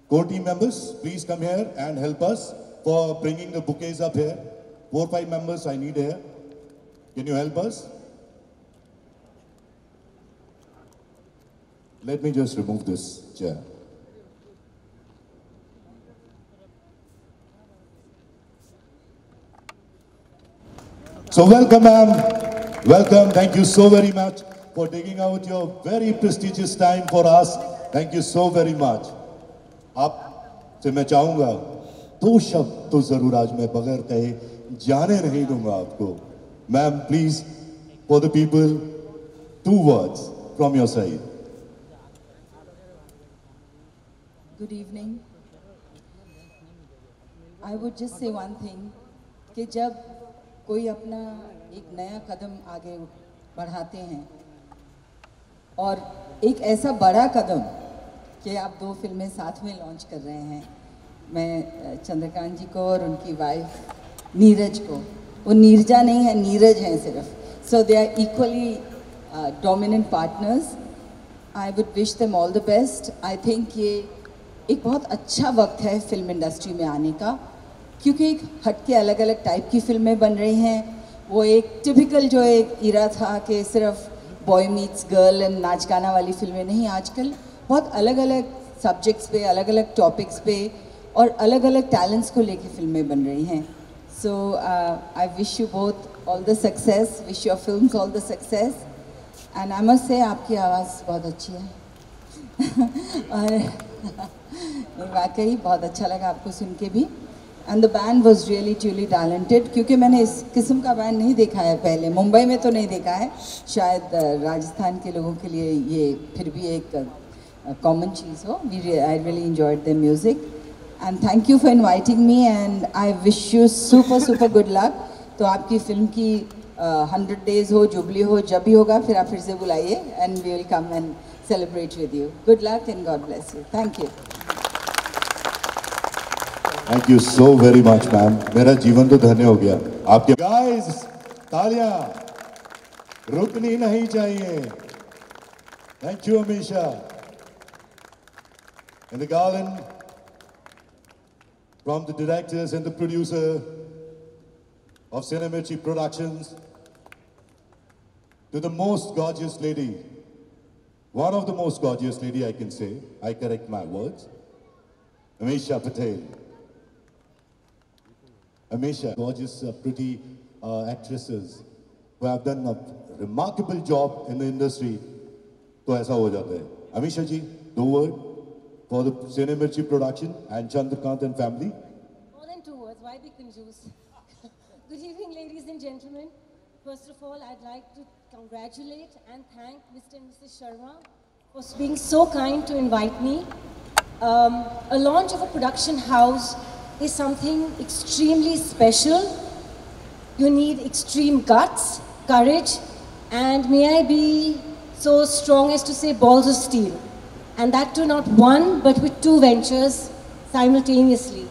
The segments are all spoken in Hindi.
Core team members, please come here and help us for bringing the bouquets up here. 4 or 5 members I need here. Can you help us? Let me just remove this chair. So welcome, ma'am. Welcome. Thank you so very much for taking out your very prestigious time for us. Thank you so very much. आप से मैं चाहूँगा 2 शब्द तो जरूर आज मैं बगैर कहे जाने नहीं दूँगा आपको. Ma'am, please, for the people, 2 words from your side. Good evening. I would just say one thing कि जब कोई अपना एक नया कदम आगे बढ़ाते हैं और एक ऐसा बड़ा कदम कि आप 2 फिल्में साथ में लॉन्च कर रहे हैं, मैं चंद्रकांत जी को और उनकी वाइफ नीरज को, वो नीरजा नहीं है, नीरज हैं सिर्फ, so they are equally dominant partners. I would wish them all the best. I think ये एक बहुत अच्छा वक्त है फिल्म इंडस्ट्री में आने का, क्योंकि एक हटके अलग अलग टाइप की फिल्में बन रही हैं. वो एक टिपिकल जो एक इरा था कि सिर्फ बॉय मीट्स गर्ल एंड नाच गाना वाली फिल्में नहीं, आजकल बहुत अलग अलग सब्जेक्ट्स पे, अलग अलग टॉपिक्स पे और अलग अलग टैलेंट्स को लेके फिल्में बन रही हैं. So I wish you both all the success, wish your films all the success. And I must say आपकी आवाज़ बहुत अच्छी है और वाकई बहुत अच्छा लगा आपको सुन के भी. And the band was really truly talented, क्योंकि मैंने इस किस्म का बैंड नहीं देखा है पहले, मुंबई में तो नहीं देखा है, शायद राजस्थान के लोगों के लिए ये फिर भी एक कॉमन चीज़ हो. I really enjoyed the music and thank you for inviting me and I wish you super good luck. तो आपकी फिल्म की 100 डेज़ हो, जुबली हो, जब भी होगा फिर आप फिर से बुलाइए and we will come and celebrate with you. Good luck and God bless you. Thank you. Thank you so very much, ma'am. मेरा जीवन तो धन्य हो गया आपके. Guys, तालियां रुकनी नहीं चाहिए. Thank you, Ameesha. And the garland from the directors and the producer of Cinemirchi Productions to the most gorgeous lady. One of the most gorgeous lady I can say, I correct my words, Ameesha Patel. Ameesha, gorgeous, pretty actresses who have done a remarkable job in the industry. तो ऐसा हो जाता है. Ameesha ji, 2 words for the Cinemirchi production and Chandrakant and family. More than 2 words, why be confused? Good evening, ladies and gentlemen. First of all, I'd like to congratulate and thank Mr. and Mrs. Sharma for being so kind to invite me. A launch of a production house is something extremely special. You need extreme guts, courage, and may I be so strong as to say balls of steel. And that too not one, but with 2 ventures simultaneously.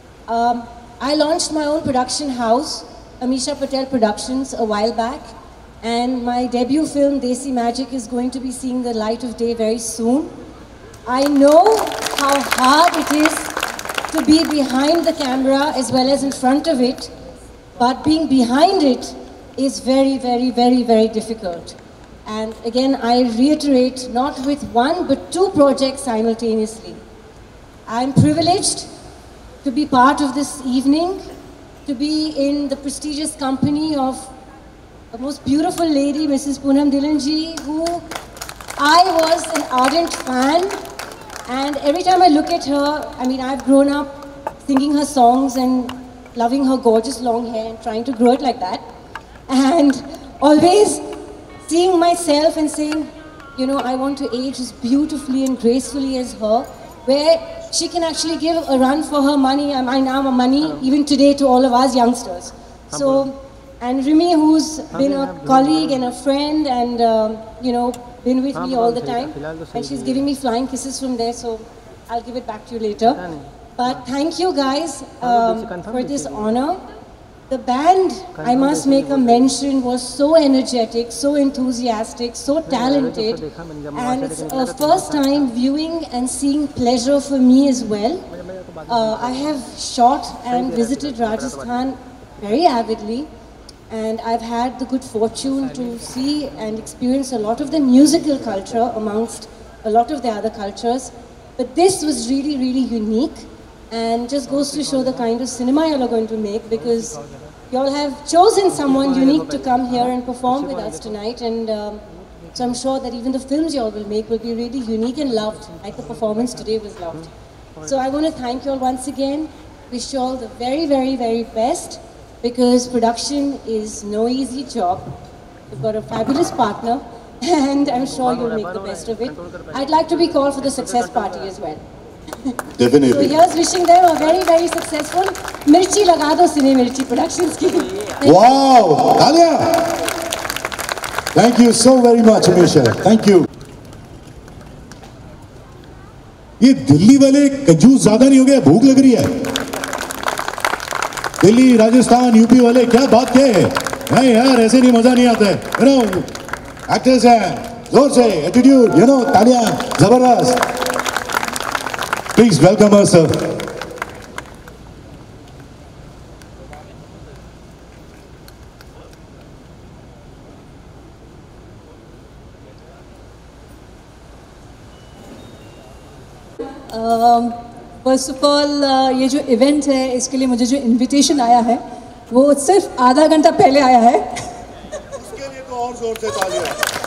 I launched my own production house, Ameesha Patel Productions, a while back, and my debut film Desi Magic is going to be seeing the light of day very soon. I know how hard it is to be behind the camera as well as in front of it, but being behind it is very difficult. And again, I reiterate, not with 1 but 2 projects simultaneously. I'm privileged to be part of this evening, to be in the prestigious company of the most beautiful lady, Mrs. Poonam Dhillon ji, who I was an ardent fan, and every time I look at her, I mean, I've grown up singing her songs and loving her gorgeous long hair and trying to grow it like that, and always seeing myself and saying, you know, I want to age as beautifully and gracefully as her, where she can actually give a run for her money, money, even today to all of us youngsters. So, and Rimi, who's been a colleague and a friend and, you know, been with me all the time, and she's giving me flying kisses from there, so I'll give it back to you later. But thank you guys for this honor. The band, I must make a mention, was so energetic, so enthusiastic, so talented, and it's a first time viewing and seeing pleasure for me as well. I have shot and visited Rajasthan very avidly, and I've had the good fortune to see and experience a lot of the musical culture amongst a lot of the other cultures. But this was really, really unique, and just goes to show the kind of cinema you all are going to make, because you all have chosen someone unique to come here and perform with us tonight, and so I'm sure that even the films you all will make will be really unique and loved, like the performance today was loved. So I want to thank you all once again, wish you all the very, very, very best, because production is no easy job. You've got a fabulous partner, and I'm sure you'll make the best of it. I'd like to be called for the success party as well. Definitely. So here's wishing them a very, very successful Mirchi Laga Do Cine Mirchi Productions ki. Wow! Talia! Thank you so very much, Ameesha. Thank you. ये दिल्ली वाले कंजूस ज्यादा नहीं हो गया, भूख लग रही है। दिल्ली, राजस्थान, यूपी वाले क्या बात क्या है? नहीं यार, ऐसे नहीं, मजा नहीं आता है। You know, actors हैं, जोर से, attitude, you know, तालियां, जबरदस्त। Please welcome her, sir. First of all ये जो इवेंट है, इसके लिए मुझे जो इनविटेशन आया है वो सिर्फ आधा घंटा पहले आया है। उसके लिए तो और जोर से तालियां।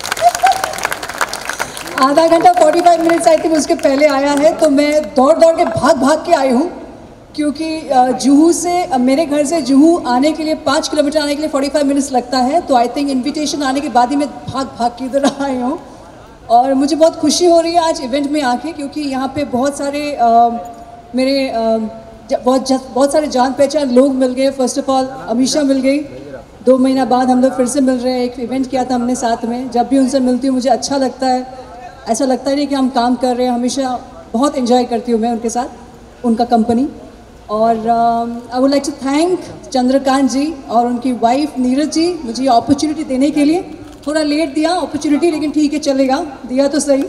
आधा घंटा 45 मिनट्स आई थिंक उसके पहले आया है, तो मैं दौड़ दौड़ के भाग के आई हूँ, क्योंकि जुहू से, मेरे घर से जुहू आने के लिए 5 किलोमीटर आने के लिए 45 मिनट्स लगता है। तो आई थिंक इनविटेशन आने के बाद ही मैं भाग के इधर आई हूँ, और मुझे बहुत खुशी हो रही है आज इवेंट में आके, क्योंकि यहाँ पे बहुत सारे मेरे बहुत सारे जान पहचान लोग मिल गए। फर्स्ट ऑफ ऑल अमीशा मिल गई, 2 महीना बाद हम लोग फिर से मिल रहे हैं। एक इवेंट किया था हमने साथ में, जब भी उनसे मिलती हूँ मुझे अच्छा लगता है, ऐसा लगता ही नहीं कि हम काम कर रहे हैं। हमेशा बहुत एंजॉय करती हूँ मैं उनके साथ, उनका कंपनी। और I would like to thank Chandrakant ji और उनकी वाइफ नीरज जी, मुझे ये अपॉर्चुनिटी देने के लिए। थोड़ा लेट दिया अपॉर्चुनिटी, लेकिन ठीक है, चलेगा, दिया तो सही।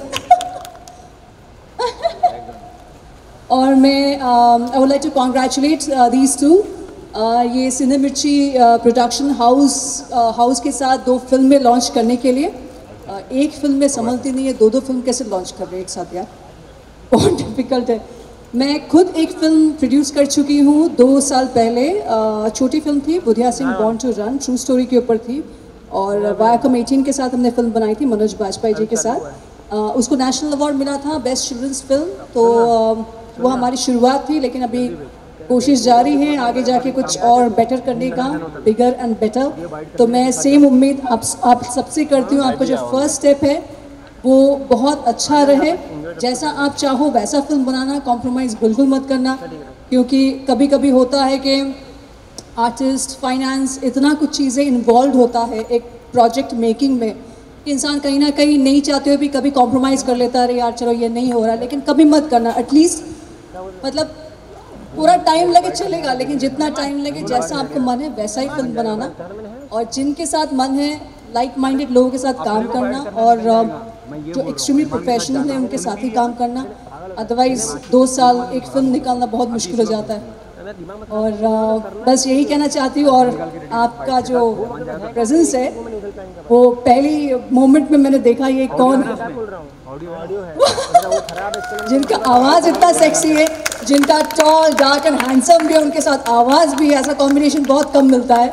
और मैं I would like to congratulate these two. ये सिने मिर्ची प्रोडक्शन हाउस के साथ 2 फिल्में लॉन्च करने के लिए, एक फिल्म में संभलती नहीं है, 2 फिल्म कैसे लॉन्च कर रहे हैं एक साथ यार, बहुत डिफिकल्ट है। मैं खुद एक फिल्म प्रोड्यूस कर चुकी हूँ 2 साल पहले। छोटी फिल्म थी, Budhia Singh born to run, true story के ऊपर थी, और वायाकम 18 के साथ हमने फिल्म बनाई थी मनोज बाजपेयी जी के साथ। उसको नेशनल अवार्ड मिला था बेस्ट चिल्ड्रंस फिल्म। तो वो हमारी शुरुआत थी, लेकिन अभी कोशिश जारी है आगे जाके कुछ और बेटर करने का, बिगर एंड बेटर। तो मैं सेम उम्मीद आप सबसे करती हूँ, आपका जो फर्स्ट स्टेप है वो बहुत अच्छा रहे, जैसा आप चाहो वैसा फिल्म बनाना, कॉम्प्रोमाइज़ बिल्कुल मत करना, क्योंकि कभी कभी होता है कि आर्टिस्ट, फाइनेंस, इतना कुछ चीज़ें इन्वॉल्व होता है एक प्रोजेक्ट मेकिंग में कि इंसान कहीं ना कहीं नहीं चाहते हुए भी कभी कॉम्प्रोमाइज़ कर लेता है, अरे यार चलो ये नहीं हो रहा। लेकिन कभी मत करना, एटलीस्ट मतलब पूरा टाइम लगे चलेगा, लेकिन जितना टाइम लगे, जैसा आपको मन है वैसा ही फिल्म बनाना, और जिनके साथ मन है लाइक माइंडेड लोगों के साथ काम करना, और जो एक्सट्रीमली प्रोफेशनल है उनके साथ ही काम करना। अदरवाइज़ 2 साल एक फिल्म निकालना बहुत मुश्किल हो जाता है। और बस यही कहना चाहती हूँ। और आपका जो प्रेजेंस है वो पहली मोमेंट में मैंने देखा, ये कौन है जिनका आवाज़ इतना सेक्सी है, जिनका टॉल, डार्क एंड हैंडसम भी है, उनके साथ आवाज़ भी, ऐसा कॉम्बिनेशन बहुत कम मिलता है।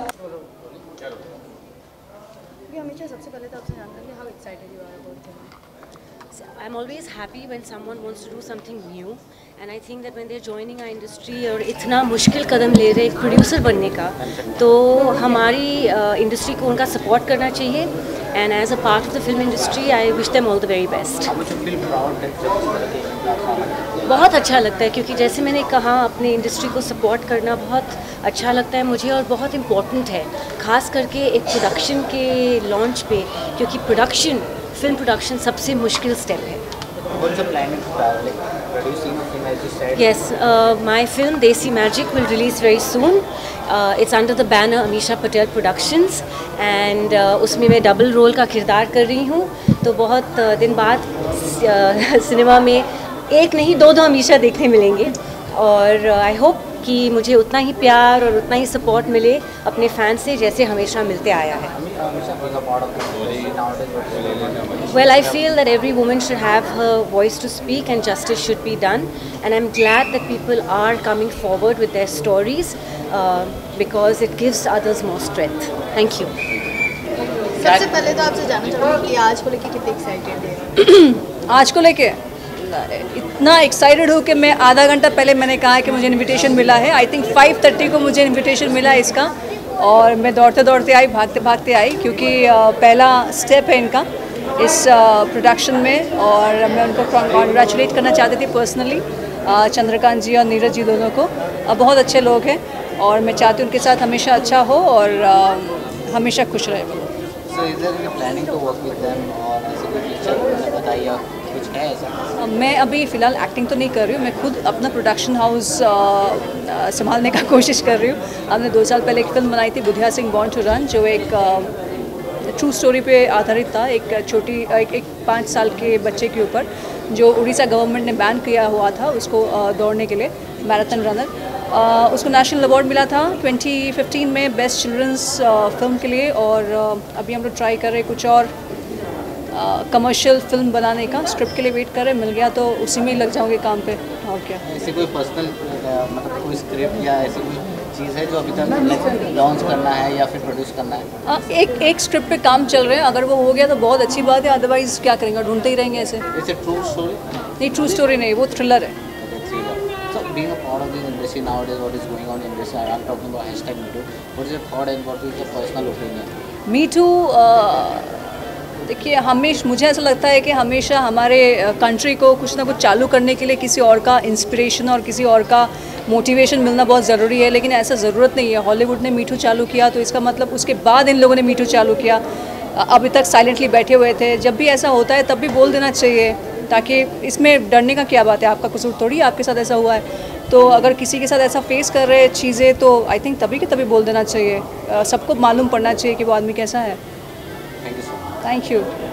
हमेशा सबसे पहले तो आपसे जानना है, how excited you are about thing. I am always happy when someone wants to do something new, and I think that when they are joining our industry और इतना मुश्किल कदम ले रहे एक प्रोड्यूसर बनने का, तो हमारी इंडस्ट्री को उनका सपोर्ट करना चाहिए। And as a part of the film industry I wish them all the very best. बहुत अच्छा लगता है, क्योंकि जैसे मैंने कहा, अपने इंडस्ट्री को सपोर्ट करना बहुत अच्छा लगता है मुझे, और बहुत इम्पोर्टेंट है, ख़ास करके एक प्रोडक्शन के लॉन्च पे, क्योंकि फिल्म प्रोडक्शन सबसे मुश्किल स्टेप है। What's the plan to start, like producing a casting as you said. Yes, my film Desi Magic will release very soon. It's under the banner Ameesha Patel Productions and उसमें मैं डबल रोल का किरदार कर रही हूँ. तो बहुत दिन बाद सिनेमा में एक नहीं दो अमीशा देखने मिलेंगे और आई होप कि मुझे उतना ही प्यार और उतना ही सपोर्ट मिले अपने फैन से जैसे हमेशा मिलते आया है. Well, I feel that every woman should have her voice to speak and justice should be done. And I'm glad that people are coming forward with their stories because it gives others more strength. Thank you. सबसे पहले तो आपसे जानना चाहूँगी कि आज को लेके कितने एक्साइटेड हैं? आज को लेके इतना एक्साइटेड हूँ कि मैं आधा घंटा पहले मैंने कहा है कि मुझे इनविटेशन मिला है. आई थिंक 5:30 को मुझे इनविटेशन मिला है इसका और मैं दौड़ते दौड़ते आई, भागते भागते आई क्योंकि पहला स्टेप है इनका इस प्रोडक्शन में और मैं उनको कॉन्ग्रेचुलेट करना चाहती थी पर्सनली, चंद्रकांत जी और नीरज जी दोनों को. बहुत अच्छे लोग हैं और मैं चाहती हूँ उनके साथ हमेशा अच्छा हो और हमेशा खुश रहे वो. So is there any planning to work with them और ऐसे कोई पिक्चर बताइए कुछ है ऐसा? मैं अभी फ़िलहाल एक्टिंग तो नहीं कर रही हूँ, मैं खुद अपना प्रोडक्शन हाउस संभालने का कोशिश कर रही हूँ. हमने 2 साल पहले एक फिल्म बनाई थी Budhia Singh born to run जो एक ट्रू स्टोरी पे आधारित था. एक 5 साल के बच्चे के ऊपर जो उड़ीसा गवर्नमेंट ने बैन किया हुआ था उसको दौड़ने के लिए, मैराथन रनर. उसको नेशनल अवार्ड मिला था 2015 में बेस्ट चिल्ड्रंस फिल्म के लिए और अभी हम लोग ट्राई कर रहे हैं कुछ और कमर्शियल फिल्म बनाने का. स्क्रिप्ट के लिए वेट कर रहे हैं, मिल गया तो उसी में ही लग जाओगे काम पे. और क्या ऐसे कोई पर्सनल मतलब कोई स्क्रिप्ट या ऐसी कोई चीज़ है जो अभी तक लॉन्च करना है या फिर प्रोड्यूस करना है? एक स्क्रिप्ट पे काम चल रहे हैं, अगर वो हो गया तो बहुत अच्छी बात है, अदरवाइज क्या करेंगे, ढूंढते ही रहेंगे ऐसे. ट्रू स्टोरी नहीं, ट्रू स्टोरी नहीं, वो थ्रिलर है. So being a part of this industry nowadays, what is going on in industry? I'm talking about #MeToo. What is your thought and what is your personal opinion? Me too देखिए मुझे ऐसा लगता है कि हमेशा हमारे कंट्री को कुछ ना कुछ चालू करने के लिए किसी और का इंस्पिरेशन और किसी और का मोटिवेशन मिलना बहुत ज़रूरी है, लेकिन ऐसा ज़रूरत नहीं है. हॉलीवुड ने मी टू चालू किया तो इसका मतलब उसके बाद इन लोगों ने मी टू चालू किया. अभी तक साइलेंटली बैठे हुए थे. जब भी ऐसा होता है तब भी बोल देना चाहिए, ताकि इसमें डरने का क्या बात है, आपका कसूर थोड़ी, आपके साथ ऐसा हुआ है. तो अगर किसी के साथ ऐसा फेस कर रहे चीज़ें तो आई थिंक तभी के तभी बोल देना चाहिए. सबको मालूम पड़ना चाहिए कि वो आदमी कैसा है. Thank you so much. Thank you.